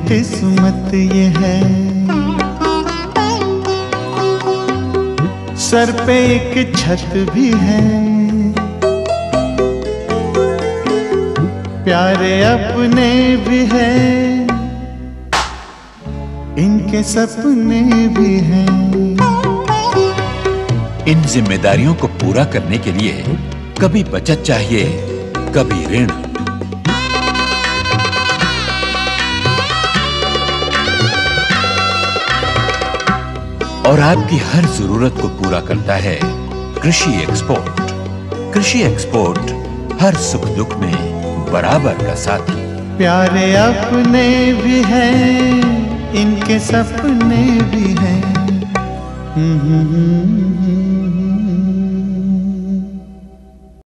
किस्मत ये है। सर पे एक छत भी है, प्यारे अपने भी हैं, इनके सपने भी हैं। इन जिम्मेदारियों को पूरा करने के लिए कभी बचत चाहिए, कभी ऋण। और आपकी हर जरूरत को पूरा करता है कृषि एक्सपोर्ट। कृषि एक्सपोर्ट हर सुख दुख में बराबर का साथी। प्यारे अपने भी हैं, इनके सपने भी हैं।